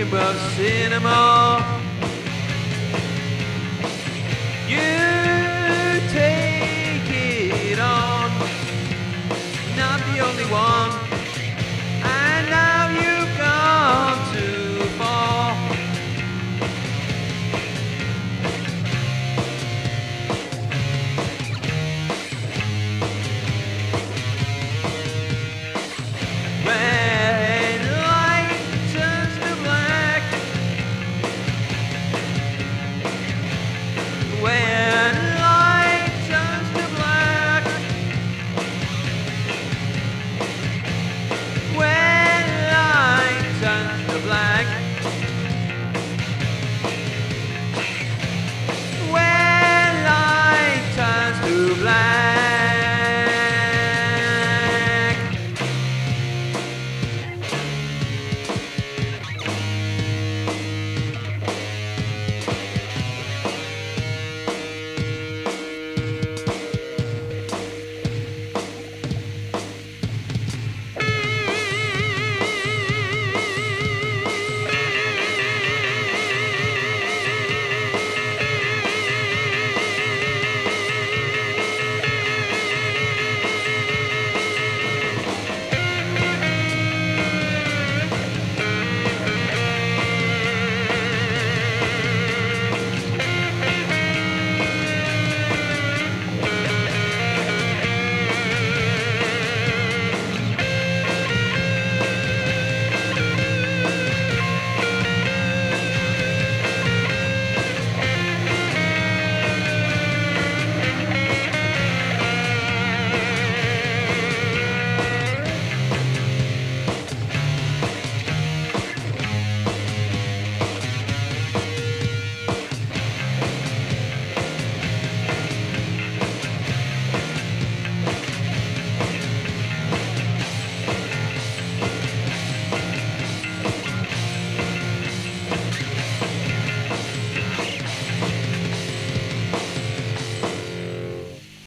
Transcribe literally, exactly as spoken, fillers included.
dream of cinema. You take it on, not the only one, and now you've gone too far. When light turns to black, when light turns to black, when light turns to black, when light turns to black.